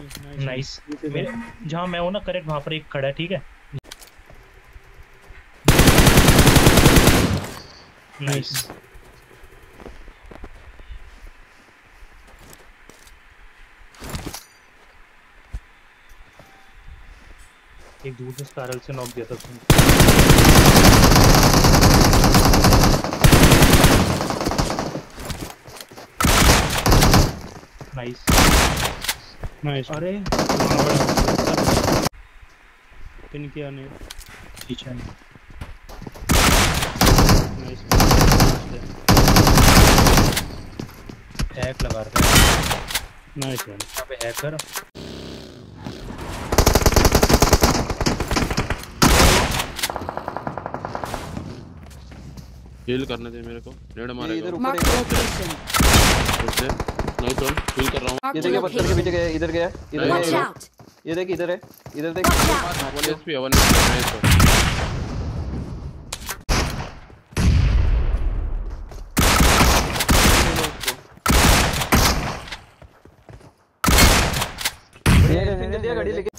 Nice. मेरे जहाँ मैं हूँ ना करेक्ट वहाँ पर एक खड़ा है, ठीक है। नाइस। एक दूर से स्कारल से नॉक दिया था उसने। Nice nice. अरे पिन किया ने। पीछे नाइस। हैक लगा रहा है। Nice one. यहाँ पे हैकर हील करने दे मेरे को। रेड मारेगा इधर वो। ऊपर Marked a location. Okay nice one heal कर रहा हूँ। ये Marked a देखिए पत्थर के पीछे location. गया, इधर गया, इधर Watch गया। out! ये देख, इधर है, इधर देख। Watch out! 1 HP है 1 HP नाइस वन। जल्दी गाड़ी लेके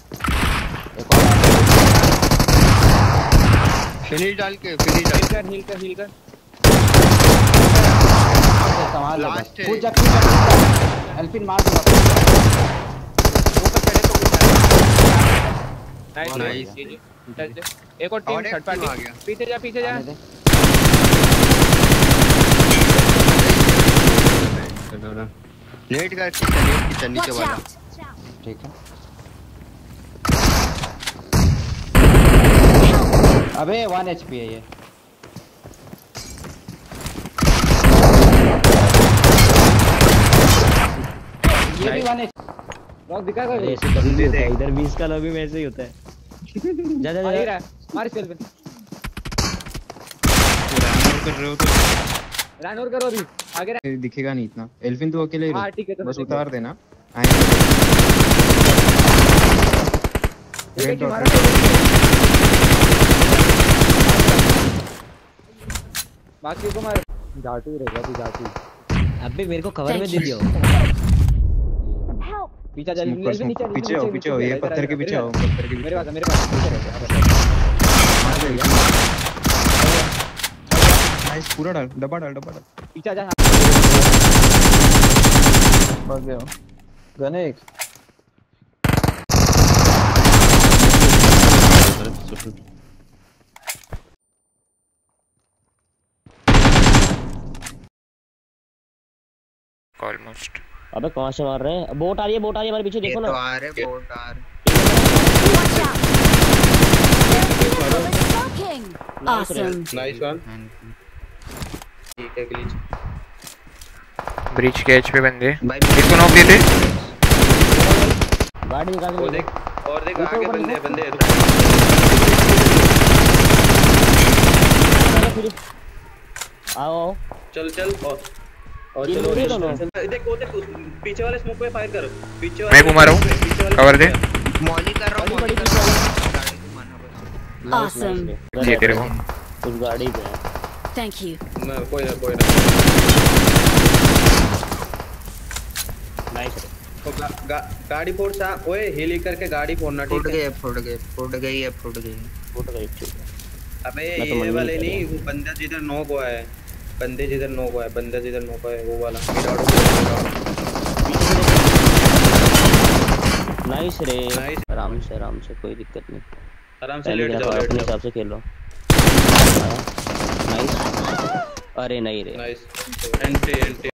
फिनिश डाल के फिनिश डाल हील कर संभाल लास्ट है। पूछ जा एल्फिन मार दूंगा। नाइस एक और टीम थर्ड पार्टी आ गया। पीछे जा नेट का किचन नीचे Watch वाला। out! ठीक है। अबे 1 HP है ये। ये भी 1 HP। रॉक दिखा कर ऐसे कभी नहीं होता है इधर 20 का लॉबी में ऐसे ही होता है। जा मार सेल पे कर रहे हो तो रन और करो अभी आगे दिखेगा नहीं इतना। एल्फिन तो अकेले ही हां ठीक है तो बस उतार देना। बाकी को मार जाटू रहेगा तू जाटू। अबे मेरे को कवर में दे दियो। Help! पीछे जा पीछे आओ ये पत्थर के पीछे आओ पत्थर के मेरे पीछे। पास नाइस पूरा डाल डब्बा डाल पीछे जा भाग गया गने एक ऑलमोस्ट। अबे कहां से मार रहे हैं? बोट आ रही है हमारे पीछे देखो ना। तो आ रहे बोट आ रहे। Watch out! Their vehicle is smoking! Awesome. Nice one. ठीक है ग्लिच ब्रिज के एच पे बंदे भाई इसको नॉक देते। गाड़ी निकाल वो के देख और देख आगे बंदे आओ चल और चलो देख वो देख पीछे वाले स्मोक पे फायर कर पीछे वाले मैं घुमा रहा हूँ कवर दे। मॉली कर रहा हूँ मॉली कर रहा हूँ। गाड़ी को मारना पड़ेगा। Awesome. ये तेरे को उस गाड़ी पे Thank you. ना कोई ना नाइस। तो गाड़ी फोड़ सा ओए हिली करके गाड़ी फोड़ना ठीक है। फुट गई। फुट गई ठीक है। अबे मैं तो ये मंडी वाले कर नहीं वो बंदा जिधर नॉक हुआ है वो वाला नाइस रे। नाइस। आराम से कोई दिक्कत नहीं। आराम से लेट जाओ अपने हिसाब से खेलो। नाइस। अरे नहीं रे। Nice anti